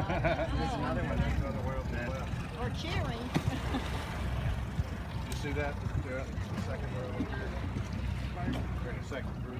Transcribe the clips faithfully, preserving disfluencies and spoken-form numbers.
There's another one. There's another whale to the left. Or cheering. You see that? Yeah, the second whale over here. We're in a second group.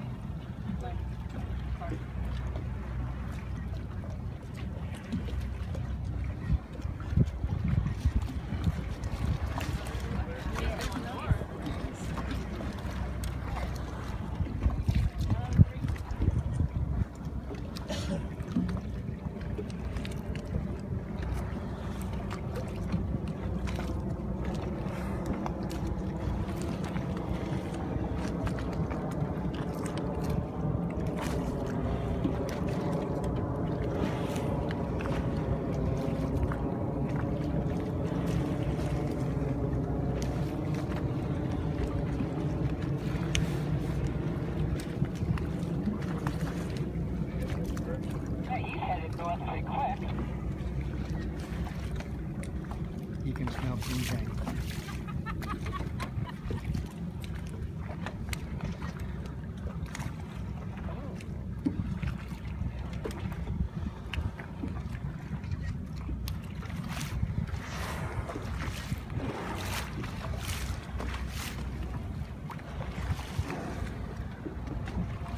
You can smell bluejay.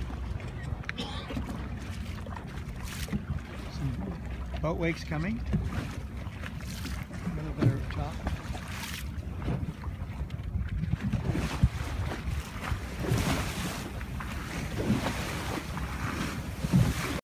Some boat wakes coming.